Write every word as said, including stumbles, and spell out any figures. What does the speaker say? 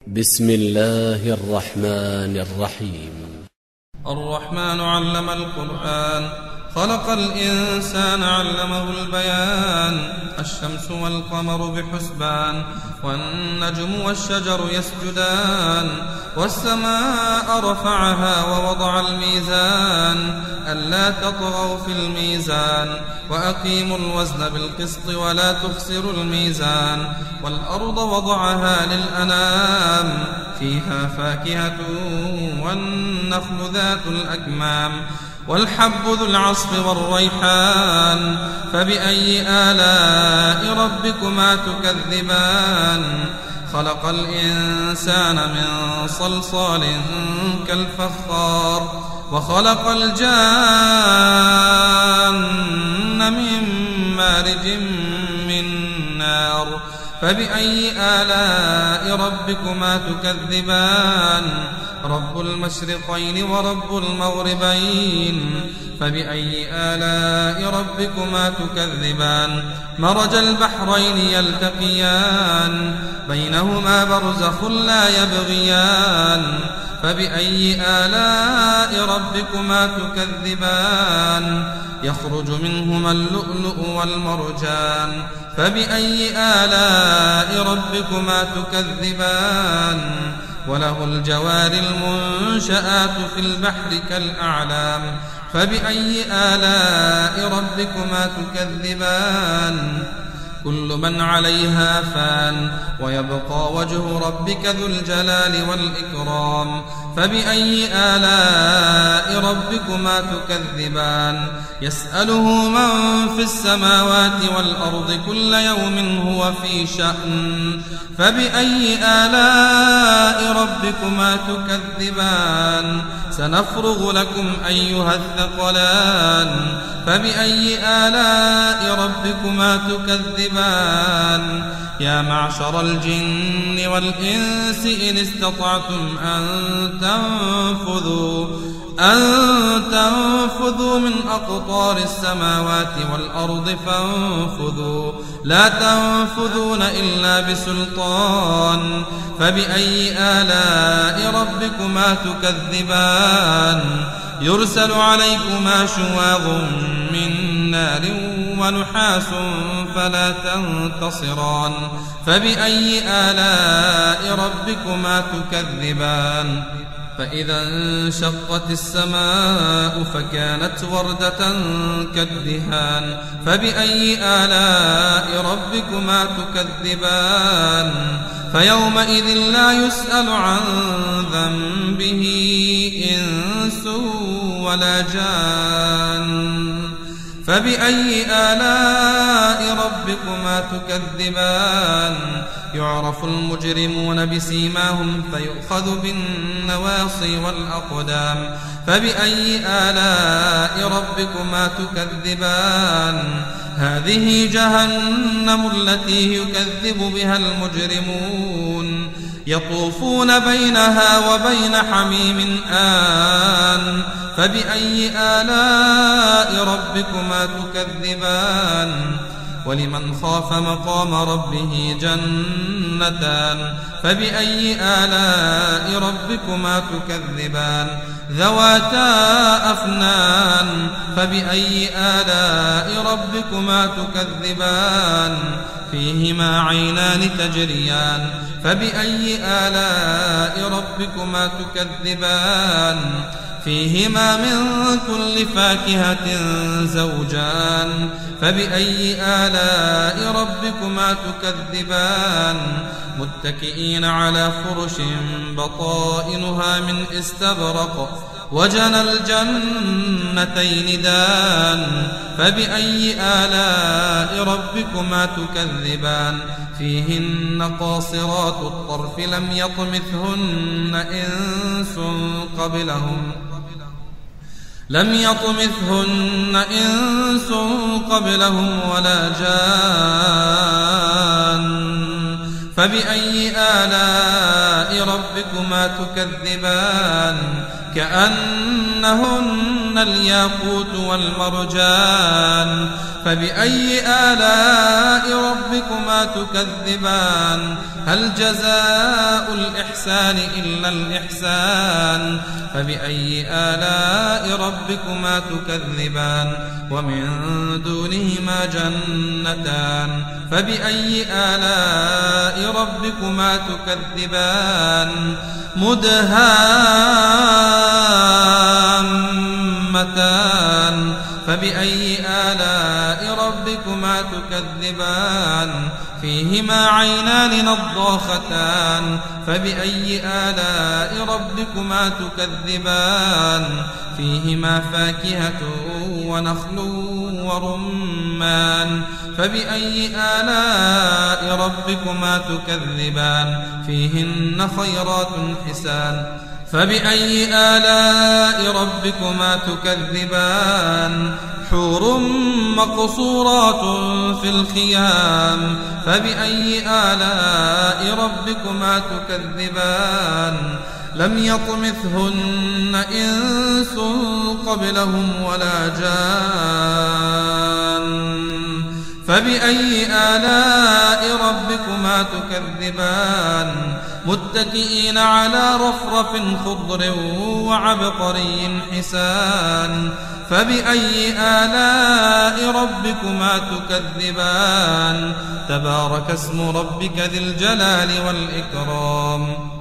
بسم الله الرحمن الرحيم. الرحمن علم القرآن، خلق الإنسان علمه البيان. الشمس والقمر بحسبان، والنجم والشجر يسجدان. والسماء رفعها ووضع الميزان، ألا تطغوا في الميزان، وأقيموا الوزن بالقسط ولا تخسروا الميزان. والأرض وضعها للأنام، فيها فاكهة والنخل ذات الأكمام، والحب ذو العصف والريحان. فبأي آلاء ربكما تكذبان؟ خلق الإنسان من صلصال كالفخار، وخلق الجان من مارج من نار. فبأي آلاء ربكما تكذبان؟ رب المشرقين ورب المغربين. فبأي آلاء ربكما تكذبان؟ مرج البحرين يلتقيان، بينهما برزخ لا يبغيان. فبأي آلاء ربكما تكذبان؟ يخرج منهما اللؤلؤ والمرجان. فبأي آلاء ربكما تكذبان؟ وله الجوار المنشآت في البحر كالأعلام. فبأي آلاء ربكما تكذبان؟ كل من عليها فان، ويبقى وجه ربك ذو الجلال والإكرام. فبأي آلاء ربكما تكذبان؟ يسأله من في السماوات والأرض كل يوم هو في شأن. فبأي آلاء ربكما تكذبان؟ سنفرغ لكم أيها الثقلان. فبأي آلاء ربكما تكذبان؟ يا معشر الجن والإنس إن استطعتم أن تنفذوا أن تنفذوا من أقطار السماوات والأرض فانفذوا، لا تنفذون إلا بسلطان. فبأي آلاء ربكما تكذبان؟ يرسل عليكما شواظ من نار ونحاس فلا تنتصران. فبأي آلاء ربكما تكذبان؟ فإذا انشقت السماء فكانت وردة كالدهان. فبأي آلاء ربكما تكذبان؟ فيومئذ لا يسأل عن ذنبه إنس ولا جان. فبأي آلاء ربكما تكذبان؟ يعرف المجرمون بسيماهم فيؤخذ بالنواصي والأقدام. فبأي آلاء ربكما تكذبان؟ هذه جهنم التي يكذب بها المجرمون، يطوفون بينها وبين حميم آن. فبأي آلاء ربكما تكذبان؟ ولمن خاف مقام ربه جنتان. فبأي آلاء ربكما تكذبان؟ ذواتا أفنان. فبأي آلاء ربكما تكذبان؟ فيهما عينان تجريان. فبأي آلاء ربكما تكذبان؟ فيهما من كل فاكهة زوجان. فبأي آلاء ربكما تكذبان؟ متكئين على فرش بطائنها من استبرق، وجنى الجنتين دان. فبأي آلاء ربكما تكذبان؟ فيهن قاصرات الطرف لم يطمثهن إنس قبلهم لم يطمثهن إنس قبلهم ولا جان. فبأي آلاء آلاء ربكما تكذبان كأنهن الياقوت والمرجان فبأي آلاء ربكما تكذبان هل جزاء الإحسان إلا الإحسان فبأي آلاء ربكما تكذبان ومن دونهما جنتان فبأي آلاء ربكما تكذبان مدهامتان فبأي آلاء ربكما تكذبان فيهما عينان نضاختان فبأي آلاء ربكما تكذبان فيهما فاكهة ونخل ورمان فبأي آلاء ربكما تكذبان فيهن خيرات حسان فبأي آلاء ربكما تكذبان حور مقصورات في الخيام فبأي آلاء ربكما تكذبان لم يطمثهن إنس قبلهم ولا جان فبأي آلاء ربكما تكذبان متكئين على رفرف خضر وعبقري حسان فبأي آلاء ربكما تكذبان تبارك اسم ربك ذي الجلال والإكرام